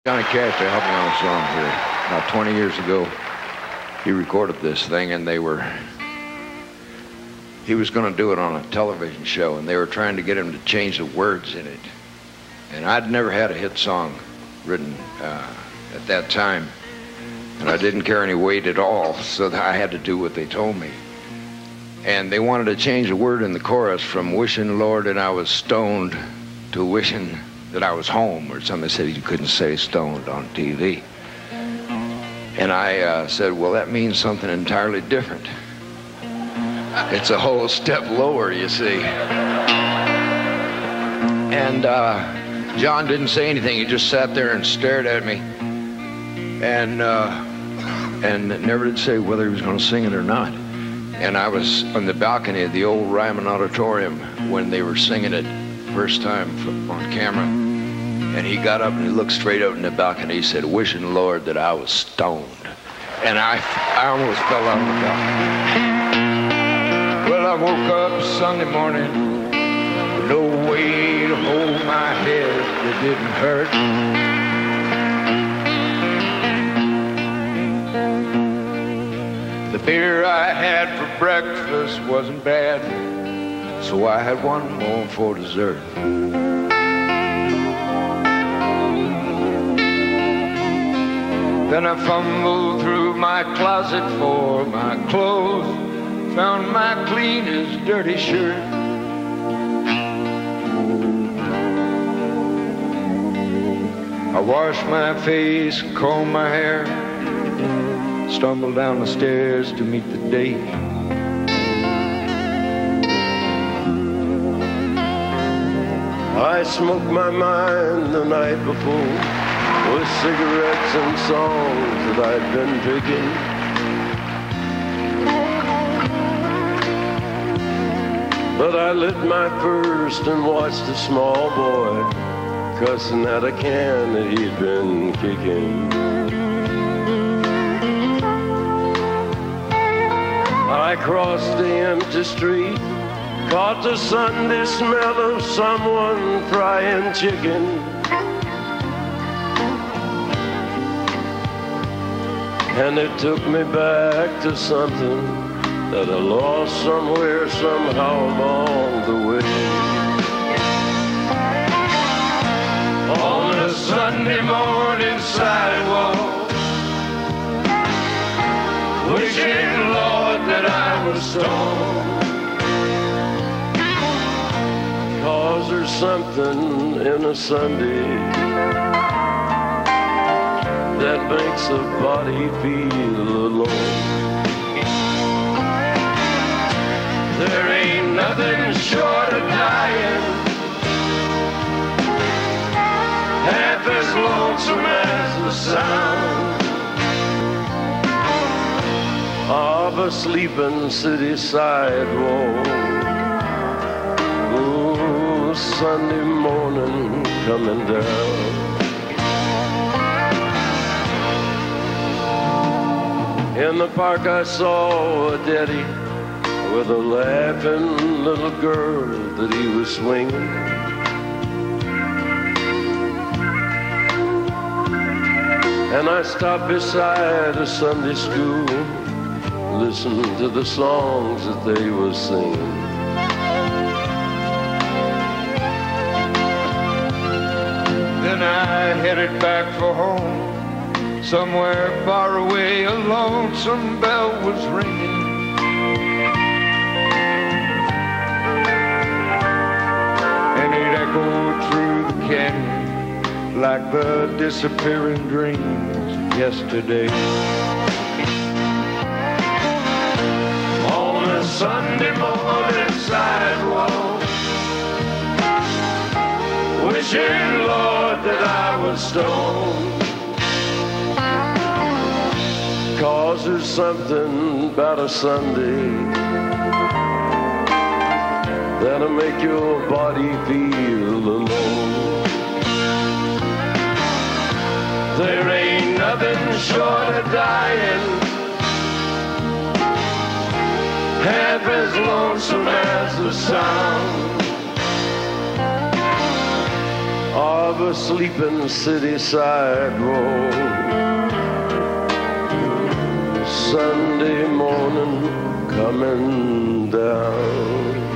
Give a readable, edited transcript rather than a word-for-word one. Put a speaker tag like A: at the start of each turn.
A: Johnny Cash to help me on a song here. About 20 years ago, he recorded this thing, and he was going to do it on a television show, and they were trying to get him to change the words in it. And I'd never had a hit song written at that time, and I didn't carry any weight at all, so that I had to do what they told me. And they wanted to change a word in the chorus from wishing, Lord, that I was stoned to wishing that I was home or something. They said you couldn't say stoned on TV. And I said, well, that means something entirely different. It's a whole step lower, you see. And John didn't say anything. He just sat there and stared at me. And never did say whether he was going to sing it or not. And I was on the balcony of the old Ryman Auditorium when they were singing it first time on camera. And he got up and he looked straight out in the balcony. He said, wishing, Lord, that I was stoned. And I almost fell out of the balcony. Well, I woke up Sunday morning with no way to hold my head that didn't hurt. The beer I had for breakfast wasn't bad, so I had one more for dessert. Then I fumbled through my closet for my clothes, found my cleanest dirty shirt. I washed my face, combed my hair, stumbled down the stairs to meet the date.
B: I smoked my mind the night before with cigarettes and songs that I'd been picking. But I lit my first and watched a small boy cussing at a can that he'd been kicking. I crossed the empty street, caught the Sunday smell of someone frying chicken. And it took me back to something that I lost somewhere, somehow along the way. On a Sunday morning sidewalk, wishing, Lord, that I was stoned. 'Cause there's something in a Sunday that makes a body feel alone. There ain't nothing short of dying half as lonesome as the sound of a sleeping city sidewalk. Oh, Sunday morning coming down. In the park I saw a daddy with a laughing little girl that he was swinging. And I stopped beside a Sunday school, listened to the songs that they were singing.
A: Then I headed back for home. Somewhere far away, a lonesome bell was ringing. And it echoed through the canyon like the disappearing dreams of yesterday.
B: On a Sunday morning sidewalk, wishing, Lord, that I was stoned. 'Cause there's something about a Sunday that'll make your body feel alone. There ain't nothing short of dying half as lonesome as the sound of a sleeping city sidewalk. Sunday morning coming down.